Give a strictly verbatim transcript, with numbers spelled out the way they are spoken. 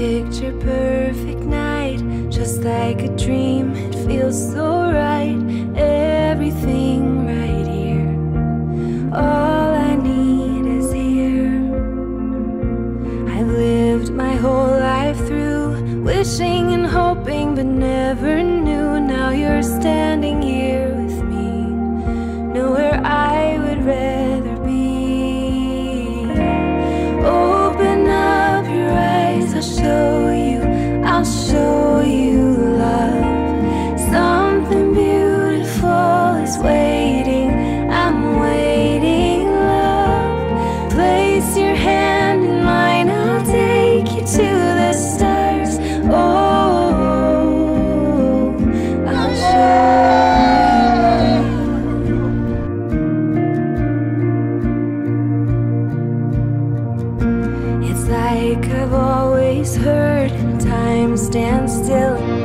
picture perfect night, just like a dream, it feels so right. Everything right here, all I need is here. I've lived my whole life through, wishing and hoping but never knew. Now you're standing here with me, nowhere I would rather be. Open up your eyes, I'll show you, I'll show you love. Something beautiful is waiting, I'm waiting, love. Place your hand in mine, I'll take you to the stars. Oh, I'll show you. It's like I've always heard time stand still.